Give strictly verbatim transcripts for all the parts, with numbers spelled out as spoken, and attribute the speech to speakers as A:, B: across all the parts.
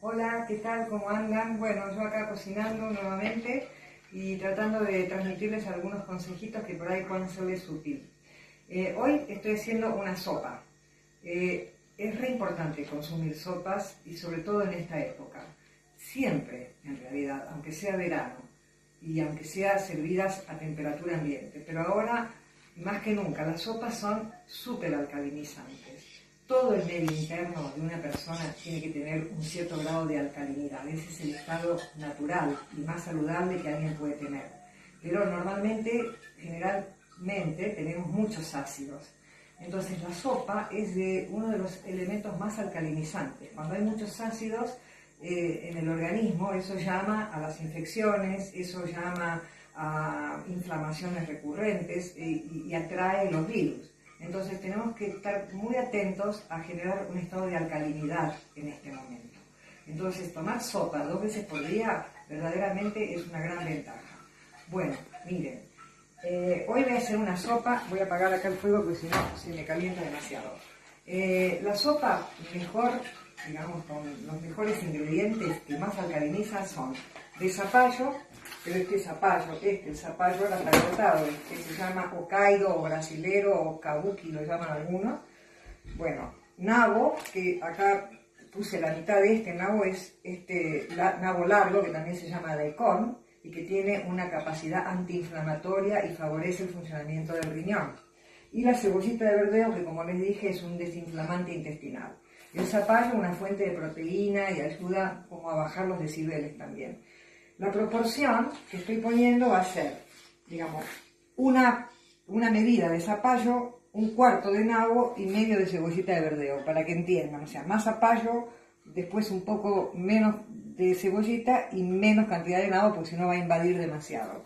A: Hola, ¿qué tal? ¿Cómo andan? Bueno, yo acá cocinando nuevamente y tratando de transmitirles algunos consejitos que por ahí pueden serles útiles. Eh, hoy estoy haciendo una sopa. Eh, es re importante consumir sopas y sobre todo en esta época. Siempre, en realidad, aunque sea verano y aunque sea servidas a temperatura ambiente. Pero ahora, más que nunca, las sopas son súper alcalinizantes. Todo el medio interno de una persona tiene que tener un cierto grado de alcalinidad. Ese es el estado natural y más saludable que alguien puede tener. Pero normalmente, generalmente, tenemos muchos ácidos. Entonces la sopa es de uno de los elementos más alcalinizantes. Cuando hay muchos ácidos eh, en el organismo, eso llama a las infecciones, eso llama a inflamaciones recurrentes y, y atrae los virus. Entonces tenemos que estar muy atentos a generar un estado de alcalinidad en este momento. Entonces tomar sopa dos veces por día verdaderamente es una gran ventaja. Bueno, miren, eh, hoy voy a hacer una sopa, voy a apagar acá el fuego porque si no se me calienta demasiado. Eh, la sopa mejor, digamos, con los mejores ingredientes que más alcalinizan son de zapallo, pero este zapallo, este, el zapallo agotado, que se llama Hokkaido o brasilero o kabuki, lo llaman algunos. Bueno, nabo, que acá puse la mitad de este nabo, es este la, nabo largo, que también se llama daikon, y que tiene una capacidad antiinflamatoria y favorece el funcionamiento del riñón. Y la cebollita de verdeo, que como les dije es un desinflamante intestinal. El zapallo, una fuente de proteína y ayuda como a bajar los decibeles también. La proporción que estoy poniendo va a ser, digamos, una, una medida de zapallo, un cuarto de nabo y medio de cebollita de verdeo, para que entiendan. O sea, más zapallo, después un poco menos de cebollita y menos cantidad de nabo, porque si no va a invadir demasiado.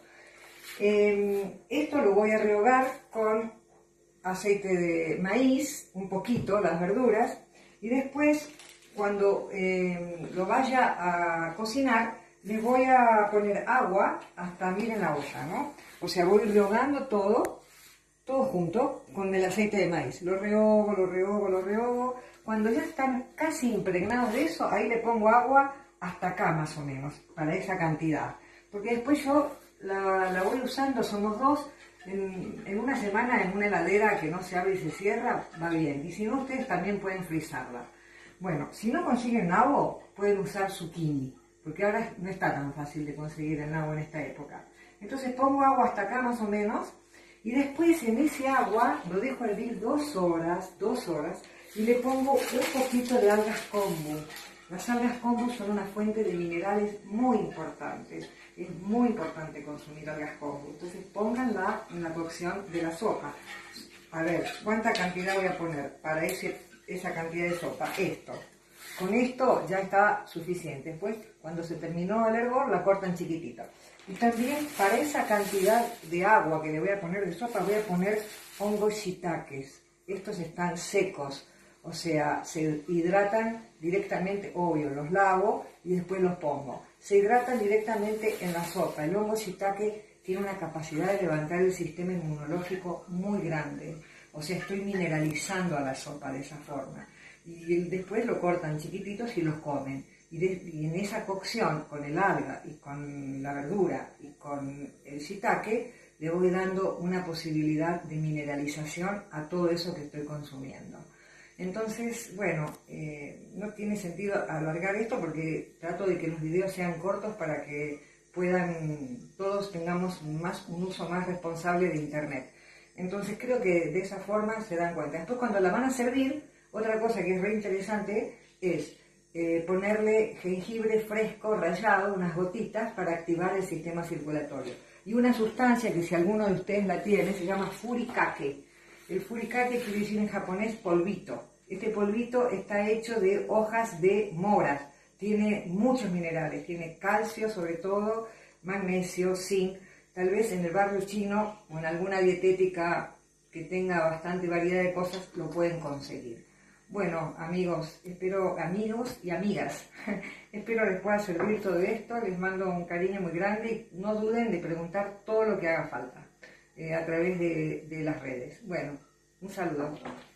A: Eh, esto lo voy a rehogar con aceite de maíz, un poquito, las verduras, y después, cuando eh, lo vaya a cocinar, les voy a poner agua hasta, miren la olla, ¿no? O sea, voy rehogando todo, todo junto con el aceite de maíz. Lo rehogo, lo rehogo, lo rehogo. Cuando ya están casi impregnados de eso, ahí le pongo agua hasta acá más o menos, para esa cantidad. Porque después yo la, la voy usando, somos dos, en, en una semana en una heladera que no se abre y se cierra, va bien. Y si no, ustedes también pueden frizarla. Bueno, si no consiguen nabo, pueden usar zucchini, porque ahora no está tan fácil de conseguir el nabo en esta época. Entonces pongo agua hasta acá más o menos, y después en ese agua lo dejo hervir dos horas, dos horas, y le pongo un poquito de algas kombu. Las algas kombu son una fuente de minerales muy importantes. Es muy importante consumir algas kombu. Entonces pónganla en la cocción de la sopa. A ver, ¿cuánta cantidad voy a poner para ese, esa cantidad de sopa? Esto. Con esto ya está suficiente. Después, cuando se terminó el hervor, la cortan chiquitita. Y también para esa cantidad de agua que le voy a poner de sopa, voy a poner hongos shiitakes. Estos están secos, o sea, se hidratan directamente, obvio, los lavo y después los pongo. Se hidratan directamente en la sopa. El hongo shiitake tiene una capacidad de levantar el sistema inmunológico muy grande. O sea, estoy mineralizando a la sopa de esa forma. Y después lo cortan chiquititos y los comen. Y, de, y en esa cocción con el alga y con la verdura y con el shiitake le voy dando una posibilidad de mineralización a todo eso que estoy consumiendo. Entonces, bueno, eh, no tiene sentido alargar esto porque trato de que los videos sean cortos para que puedan, todos tengamos más, un uso más responsable de internet. Entonces creo que de esa forma se dan cuenta. Después cuando la van a servir, otra cosa que es re interesante es eh, ponerle jengibre fresco rallado, unas gotitas, para activar el sistema circulatorio. Y una sustancia que si alguno de ustedes la tiene se llama furikake. El furikake quiere decir en japonés polvito. Este polvito está hecho de hojas de moras. Tiene muchos minerales, tiene calcio sobre todo, magnesio, zinc. Tal vez en el barrio chino o en alguna dietética que tenga bastante variedad de cosas lo pueden conseguir. Bueno, amigos, espero, amigos y amigas, espero les pueda servir todo esto. Les mando un cariño muy grande y no duden de preguntar todo lo que haga falta eh, a través de, de las redes. Bueno, un saludo.